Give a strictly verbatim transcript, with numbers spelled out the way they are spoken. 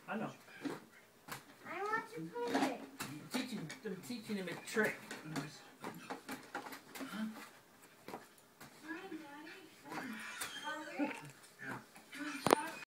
I know. I want to play it. I'm teaching, I'm teaching him a trick.